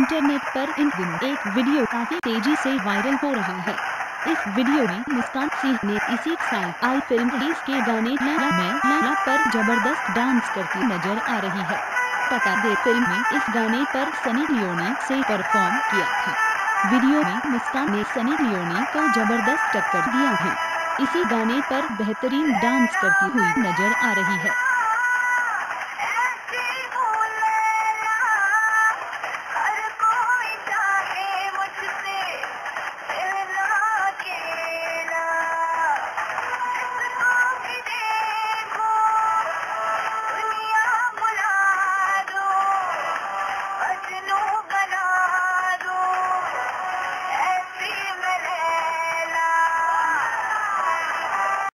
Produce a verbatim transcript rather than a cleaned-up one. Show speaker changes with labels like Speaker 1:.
Speaker 1: Internet पर इन दिनों एक वीडियो काफी तेजी से वायरल हो रहा है। इस वीडियो में मुस्कान सिंह ने इसी साल आई फिल्म रिलीज के गाने ला ला मैं ला ला पर जबरदस्त डांस करती नजर आ रही है। बता दे फिल्म में इस गाने पर सनी लियोनी से परफॉर्म किया था। वीडियो में मुस्कान ने सनी लियोनी को जबरदस्त टक्कर दिया है। इसी गाने पर बेहतरीन डांस करती हुई नजर आ रही है।